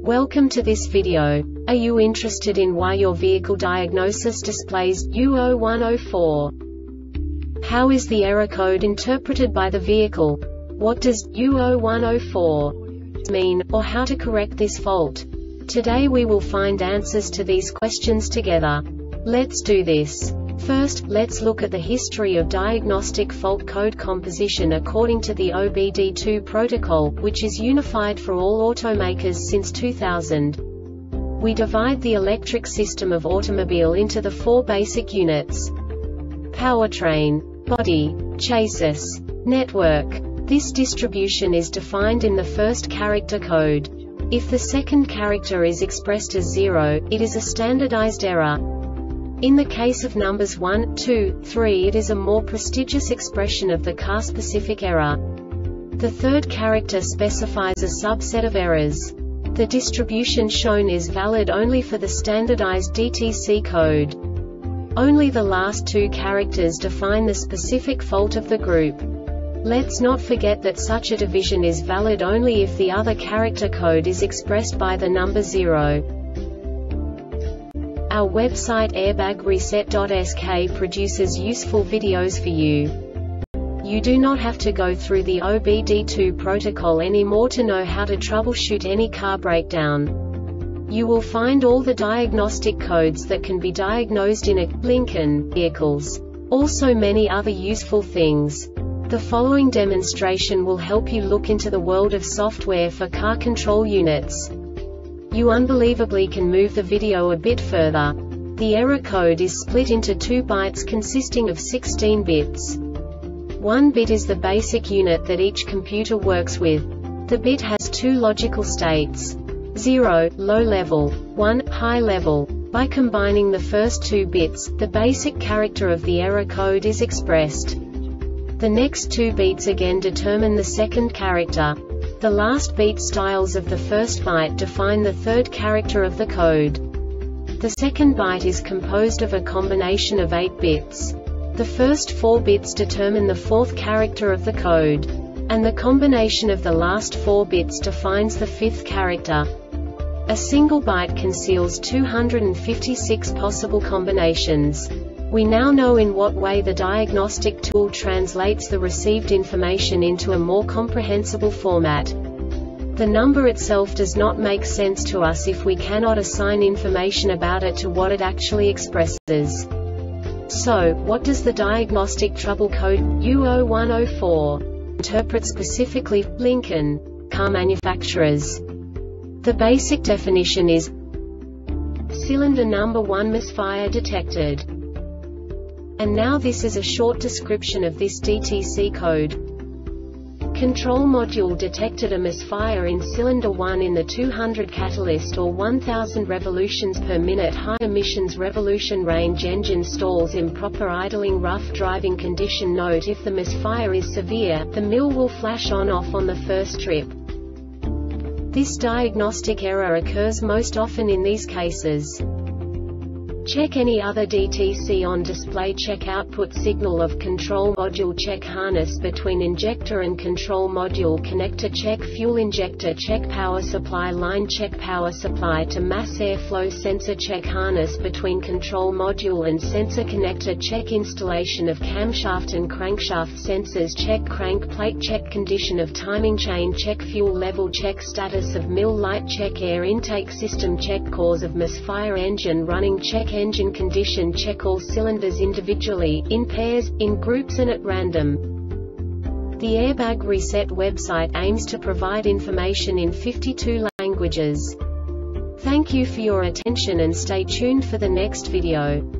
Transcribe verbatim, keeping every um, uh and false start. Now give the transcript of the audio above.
Welcome to this video. Are you interested in why your vehicle diagnosis displays U zero one zero four? How is the error code interpreted by the vehicle? What does U zero one zero four mean, or how to correct this fault? Today we will find answers to these questions together. Let's do this. First, let's look at the history of diagnostic fault code composition according to the O B D two protocol, which is unified for all automakers since two thousand. We divide the electric system of automobile into the four basic units: powertrain, body, chassis, network. This distribution is defined in the first character code. If the second character is expressed as zero, it is a standardized error. In the case of numbers one, two, three, it is a more prestigious expression of the car-specific error. The third character specifies a subset of errors. The distribution shown is valid only for the standardized D T C code. Only the last two characters define the specific fault of the group. Let's not forget that such a division is valid only if the other character code is expressed by the number zero. Our website airbag reset dot S K produces useful videos for you. You do not have to go through the O B D two protocol anymore to know how to troubleshoot any car breakdown. You will find all the diagnostic codes that can be diagnosed in a Lincoln vehicles. Also many other useful things. The following demonstration will help you look into the world of software for car control units. You unbelievably can move the video a bit further. The error code is split into two bytes consisting of sixteen bits. One bit is the basic unit that each computer works with. The bit has two logical states: zero, low level, one, high level. By combining the first two bits, the basic character of the error code is expressed. The next two bits again determine the second character. The last beat styles of the first byte define the third character of the code. The second byte is composed of a combination of eight bits. The first four bits determine the fourth character of the code. And the combination of the last four bits defines the fifth character. A single byte conceals two hundred fifty-six possible combinations. We now know in what way the diagnostic tool translates the received information into a more comprehensible format. The number itself does not make sense to us if we cannot assign information about it to what it actually expresses. So, what does the diagnostic trouble code U zero one zero four interpret specifically for Lincoln car manufacturers? The basic definition is: cylinder number one misfire detected. And now this is a short description of this D T C code. Control module detected a misfire in cylinder one in the two hundred catalyst or one thousand revolutions per minute high emissions revolution range. Engine stalls, improper idling, rough driving condition. Note: if the misfire is severe, the mill will flash on off on the first trip. This diagnostic error occurs most often in these cases. Check any other D T C on display. Check output signal of control module. Check harness between injector and control module connector. Check fuel injector. Check power supply line. Check power supply to mass airflow sensor. Check harness between control module and sensor connector. Check installation of camshaft and crankshaft sensors. Check crank plate. Check condition of timing chain. Check fuel level. Check status of mill light. Check air intake system. Check cause of misfire. Engine running. Check engine condition. Check all cylinders individually, in pairs, in groups and at random. The Airbag Reset website aims to provide information in fifty-two languages. Thank you for your attention and stay tuned for the next video.